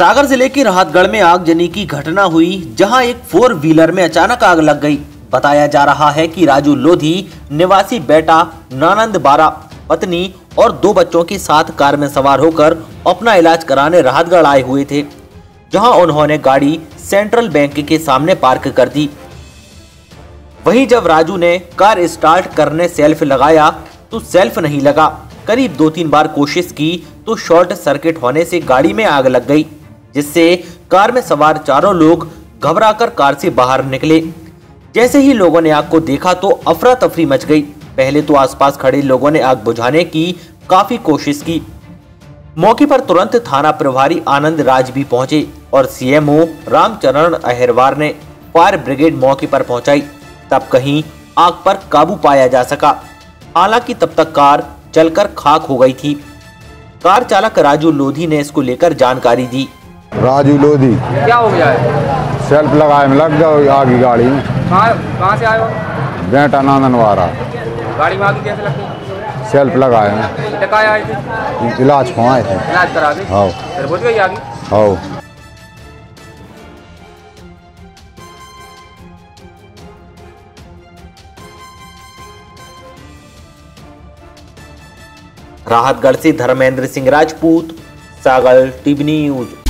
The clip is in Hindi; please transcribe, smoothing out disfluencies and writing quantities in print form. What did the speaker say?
सागर जिले के राहतगढ़ में आगजनी की घटना हुई, जहां एक 4 व्हीलर में अचानक आग लग गई। बताया जा रहा है कि राजू लोधी निवासी बेटा नानंद बारा, पत्नी और 2 बच्चों के साथ कार में सवार होकर अपना इलाज कराने राहतगढ़ आए हुए थे, जहां उन्होंने गाड़ी सेंट्रल बैंक के सामने पार्क कर दी। वहीं जब राजू ने कार स्टार्ट करने सेल्फ लगाया तो सेल्फ नहीं लगा। करीब 2-3 बार कोशिश की तो शॉर्ट सर्किट होने से गाड़ी में आग लग गई, जिससे कार में सवार चारों लोग घबराकर कार से बाहर निकले। जैसे ही लोगों ने आग को देखा तो अफरा तफरी मच गई। पहले तो आसपास खड़े लोगों ने आग बुझाने की काफी कोशिश की। मौके पर तुरंत थाना प्रभारी आनंद राज भी पहुंचे और सीएमओ रामचरण अहिरवार ने फायर ब्रिगेड मौके पर पहुंचाई। तब कहीं आग पर काबू पाया जा सका। हालांकि तब तक कार जलकर खाक हो गई थी। कार चालक राजू लोधी ने इसको लेकर जानकारी दी। राजू लोधी, क्या हो गया है? सेल्फ लगाए में लग गया आगे गाड़ी में। कहाँ से आए हो? बेटा नानंद बारा। गाड़ी में आगे कैसे लगी? सेल्फ लगाए में। टकाए आए थे? इलाज को आए थे। इलाज करा दी? हाँ। फिर बुझ गई आगे? हाँ। राहतगढ़ से धर्मेंद्र सिंह राजपूत, सागर टीवी न्यूज।